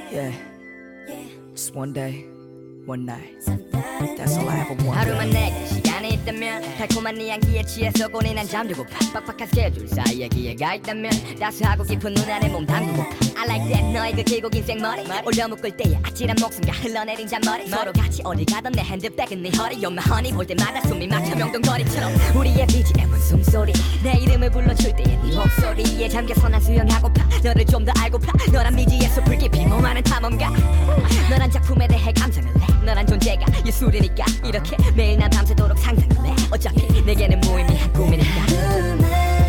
Yeah, just one day, one night. That's all I ever want. 하루만 내게 시간이 있다면 달콤한 네 향기에 취해서 고뇌난 잠들고파 빡빡한 스케줄 사이에 기회가 있다면 따스하고 깊은 눈 안에 몸 담그고파 I like that 너의 그 길고 긴 생머리 올려묶을 때의 아찔한 목숨과 흘러내린 잔머리 서로 같이 어디 가던 내 핸드백은 네 허리 You're my honey 볼 때마다 숨이 막혀 명동거리처럼 우리의 BGM은 숨소리 내 이름을 불러줄 때의 네 목소리에 잠겨서 난 수영하고파 너를 좀 더 알고파 너란 미지의 숲을 깊이 몸하는 탐험가 너란 작품에 대해 감상을 해 너란 존재가 예술이니까 이렇게 매일 난 밤새도록 상상을 해 어차피 내게는 무의미한 꿈이니까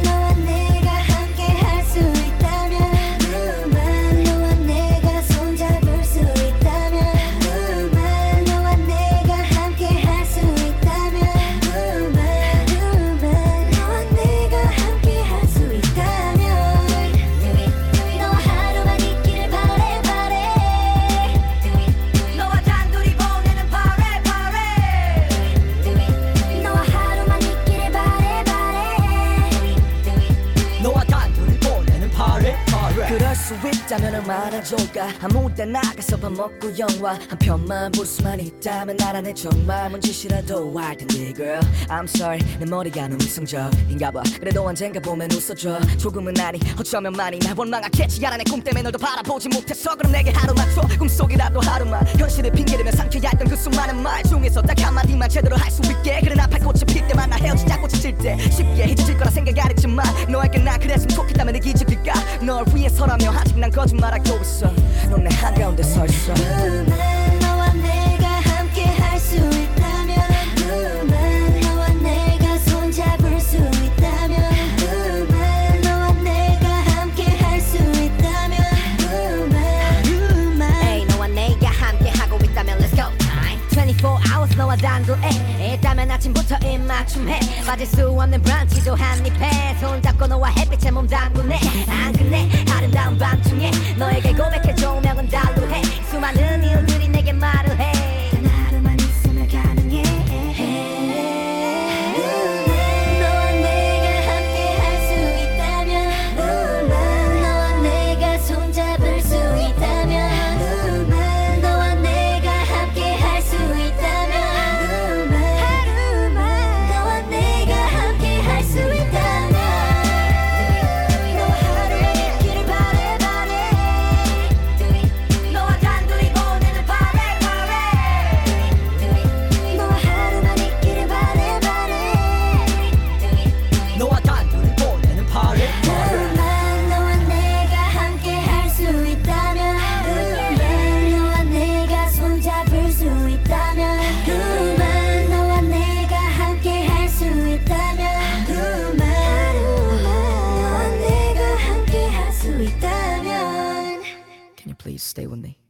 그럴 수 있다면 얼마나 좋을까 아무 때 나가서 밥 먹고 영화 한 편만 볼 수만 있다면 나라네 정말 뭔 짓이라도 할 텐데 girl I'm sorry 내 머리가 너무 이성적인가 봐 그래도 언젠가 보면 웃어줘 조금은 아니 어쩌면 많이 날 원망하겠지 알아 내 꿈 때문에 널 더 바라보지 못해서 그럼 내게 하루만 줘 꿈속이라도 하루만 현실을 핑계대며 삼켜야 했던 그 수많은 말 중에서 딱 한마디만 제대로 할 수 있게 그래 나팔 꽃이 필 때만 나 헤어지자 꽃이 질 때 쉽게 잊어질 거라 생각 안 했지만 너에게 난 그랬으면 좋겠다면 내 기적일까 널 위해서라며 아직 난 거짓말하고 있어 넌 내 한가운데 서 있어 너와 내가 함께 할 수 있다면 너와 내가 손잡을 수 있다면 너와 내가 함께 할 수 있다면 Hey 너와 내가 함께 하고 있다면 Let's go time 24 hours 너와 단둘에 있다면 아침부터 입맞춤해 빠질 수 없는 브런치도 한입해 손잡고 너와 햇빛에 몸 담그네 안 끝내 아름다운 밤중에 너에게 고백해줘 운명은 달루해 수많은 이유들이 내게 말을 해 단 하루만 있으면 가능해 너와 내가 함께 할 수 있다면 너와 내가 손잡을 수 있다면 너와 내가 함께 할 수 있다면 너와 내가 함께 할 수 있다면 Can you please stay with me?